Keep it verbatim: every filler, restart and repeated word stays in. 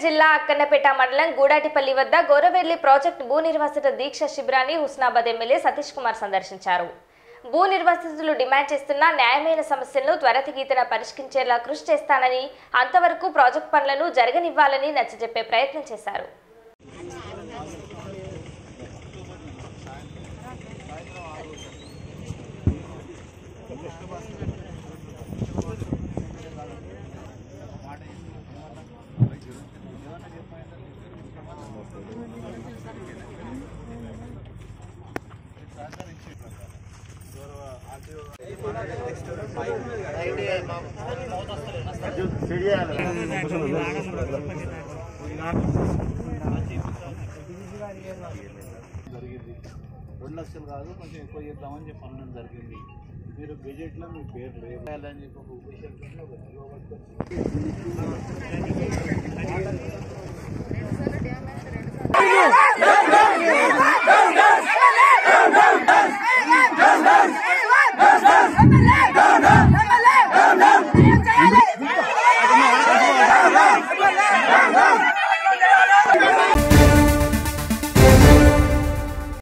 జిల్లా అక్కన్నపేట మండలం గూడాటిపల్లి వద్ద గోరవెల్లి ప్రాజెక్టు భూ నిర్వాసిత దీక్ష శిబిరాన్ని హుస్నాబాద్ ఎమ్మెల్యే సతీష్ కుమార్ సందర్శించారు. భూ నిర్వాసితులు డిమాండ్ చేస్తున్న న్యాయమైన సమస్యలను త్వరితగతిన పరిష్కరించేలా కృషి చేస్తానని, అంతవరకు ప్రాజెక్టు పనులను జరగనివ్వాలని నచ్చజెప్పే ప్రయత్నం చేశారు. జరిగింది రెండు లక్షలు కాదు కొంచెం ఎక్కువ చేద్దామని చెప్పి అనడం జరిగింది. మీరు బడ్జెట్లో మీ పేరు వేయాలని చెప్పి ఒక ఉద్దేశంతో